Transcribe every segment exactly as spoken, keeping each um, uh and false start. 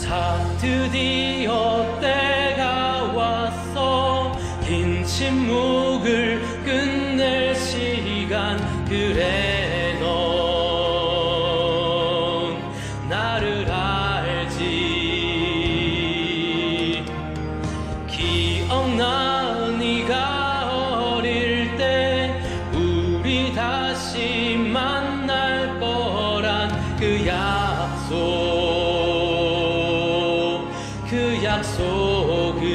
자, 드디어 때가 왔어. 긴 침묵을 끝낼 시간. 그래, 넌 나를 알지. 기억나, 네가 어릴 때 우리 다시 만날 거란 그 약속. 그 약속을.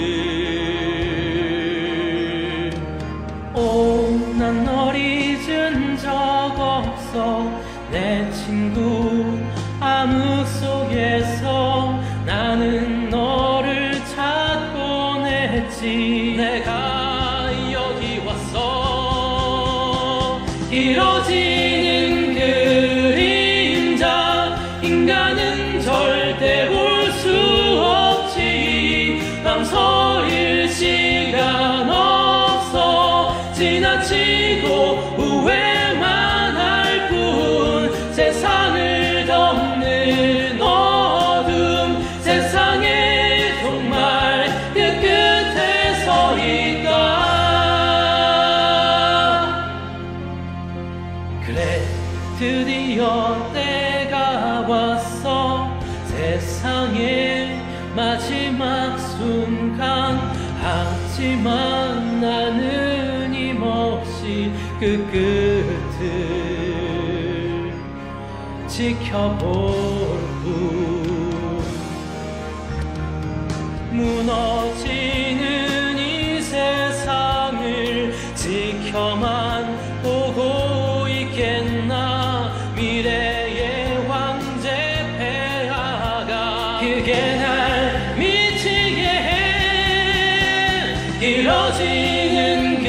오, 난 널 잊은 적 없어. 내 친구 암흑 속에서 나는 너를 찾곤 했지. 내가 여기 왔어. 길어지는 그림자. 인간은 절대 볼 수 없지. 망설일 시간 없어. 지나치고 후회만 할 뿐. 세상을 덮는 어둠. 세상에 정말 그 끝에 서 있다. 그래, 드디어 때가 왔어. 세상의 마지막 순간. 하지만 나는 힘없이 그 끝을 지켜볼 뿐. 무너지는 이 세상을 지켜만 보고 있겠나. 미래의 황제 폐하가 그게 날 미치게 해. 길어지는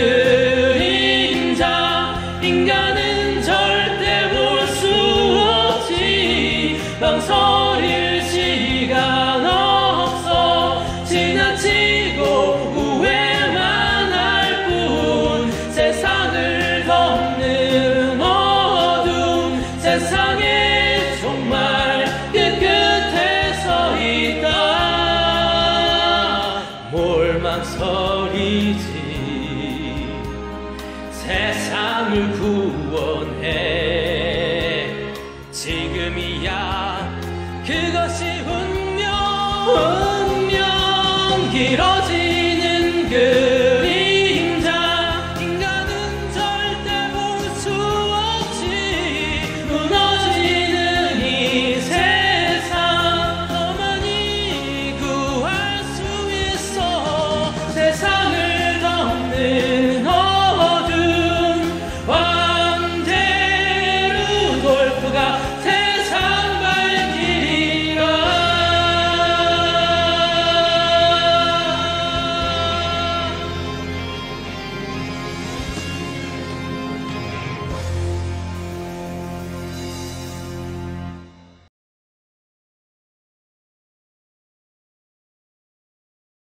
그림자. 인간은 절대 볼 수 없지. 망설일 시간 없어. 지나치고 후회만 할 뿐. 세상을 덮는 어둠. 세상에 정말 그 끝에 서 있다. 뭘 망설이지. 세상을 구원해. 지금이야 그것이 운명. 운명. 길어지